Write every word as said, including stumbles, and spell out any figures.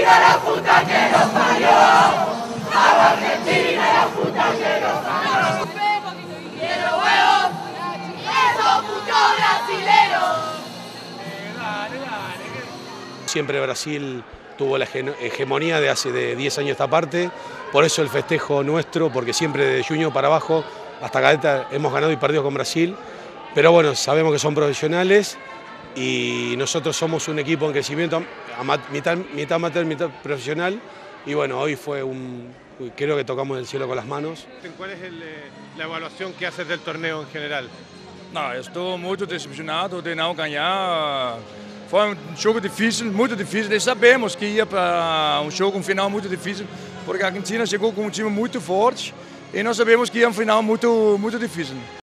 Argentina, la puta que nos parió. A la Argentina, la puta que nos parió. Quiero huevos, esos putos brasileros. Siempre Brasil tuvo la hegemonía de hace de diez años esta parte, por eso el festejo nuestro, porque siempre de Junio para abajo hasta Caleta hemos ganado y perdido con Brasil, pero bueno, sabemos que son profesionales y nosotros somos un equipo en crecimiento, mitad, mitad amateur, mitad profesional, y bueno, hoy fue un, creo que tocamos el cielo con las manos. ¿Cuál es el, la evaluación que haces del torneo en general? Não, eu estou muito decepcionado de não ganhar. Foi um jogo difícil, muito difícil. E sabemos que ia para um jogo, um final muito difícil, porque a Argentina chegou com um time muito forte e nós sabemos que ia um final muito, muito difícil.